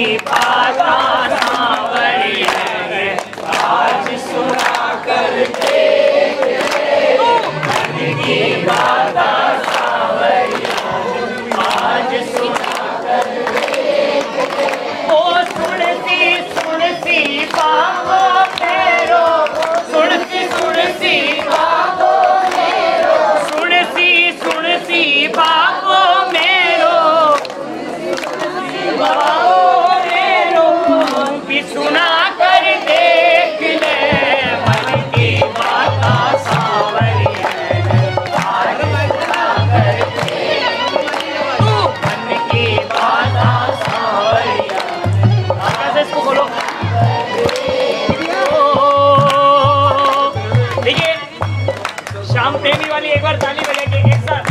बाता सांवरिया है, आज सुना कर देख ले। मन की बाता सांवरिया आज सुना कर देख ले। ओ सुनती बाहों मेरो, सुनती बाहों मेरो, सुनती बाहों मेरो, बाहों मेरो भी सुना कर देख ले। मन की बाता सांवरिया आज सुना कर देख ले। मन की बाता सांवरिया आगे से इसको बोलो। देखिए श्याम प्रेमी वाली एक बार ताली बजा के एक साथ।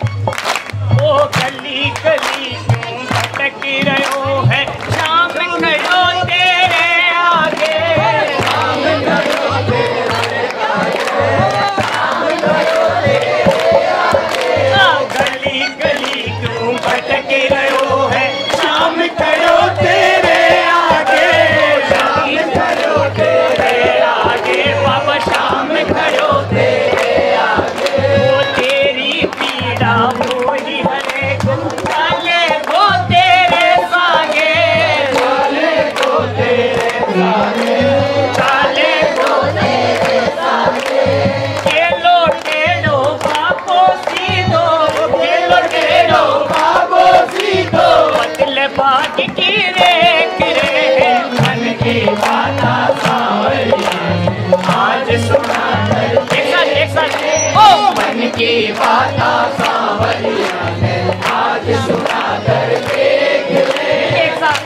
ओ गली गली क्यों भटक रहो है, श्याम खड़ो तेरे आगे, श्याम खड़ो तेरे आगे, श्याम खड़ो तेरे आगे। गली गली क्यों भटक रहो है, श्याम खड़ो तेरे आगे, श्याम खड़ो तेरे आगे, बाबा श्याम खड़ो तेरे आगे। वो तेरी पीड़ा मोही हरे को, चाले को तेरे सागे, चाले को तेरे सागे, चाले को तेरे सागे। केलो टेढ़ो बाबो सीधो, केलो टेढ़ो बाबो सीधो, बदल भाग की रेख रे। मन की बाता सांवरिया आज सुना कर एक साथ ओ। मन की बाता सांवरिया है, आज सुना कर देख ले। एक साथ।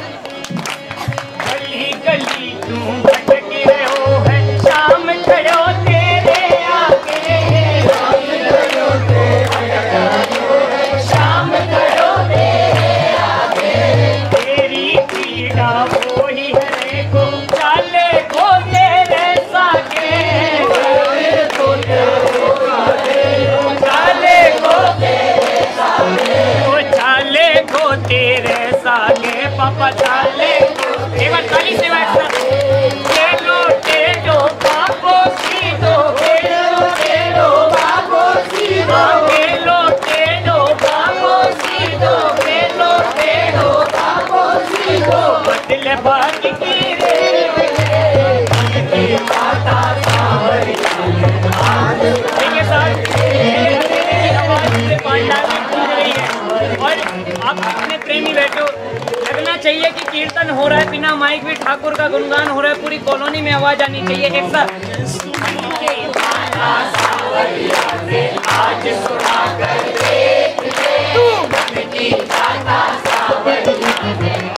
गली गली क्यों भटक रहो है, श्याम खड़ो तेरे आगे, श्याम खड़ो तेरे आगे, श्याम खड़ो तेरे आगे। तेरी पीड़ा मोही हरे को, चाले को तेरे सागे, चाले को तेरे सागे, चाले को तेरे सागे, ओ चाले को तेरे सागे, पापा चाले को। एक बार ताली से बैठ कर। केलो टेढ़ो बाबो सीधो, केलो टेढ़ो बाबो सीधो, केलो टेढ़ो बाबो सीधो, केलो टेढ़ो बाबो सीधो, बदल भाग की रेख रे। मन की बाता सांवरिया आज। देखिए साहब आवाज से पांडाली गूंज रही है और आप अपने प्रेमी बैठे हो। लगना चाहिए कि कीर्तन हो रहा है बिना माइक भी, ठाकुर का गुणगान हो रहा है, पूरी कॉलोनी में आवाज आनी चाहिए। एक साथ